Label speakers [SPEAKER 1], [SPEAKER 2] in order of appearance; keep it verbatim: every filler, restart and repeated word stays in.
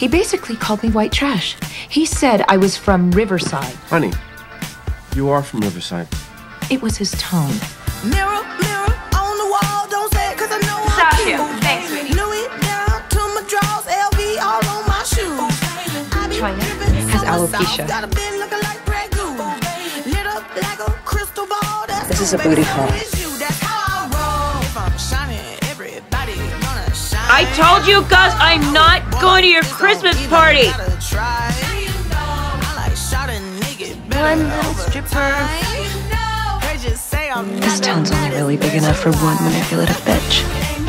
[SPEAKER 1] He basically called me white trash. He said I was from Riverside.
[SPEAKER 2] Honey, you are from Riverside.
[SPEAKER 1] It was his tone.
[SPEAKER 3] Mirror, mirror on the wall, don't say it 'cause I know I'm cute.
[SPEAKER 4] Thanks, sweetie.
[SPEAKER 3] Louis down to my drawers, L V all on my shoes.
[SPEAKER 1] China has alopecia.
[SPEAKER 3] Got a bin looking like Grey Goose. Lit up like a crystal ball. That's
[SPEAKER 1] This is a booty call.
[SPEAKER 3] That's how I roll. If I'm shining, everybody gonna shine.
[SPEAKER 4] I told you, Gus, I'm not going to your Christmas party.
[SPEAKER 1] One little stripper. This town's only really big enough for one manipulative bitch.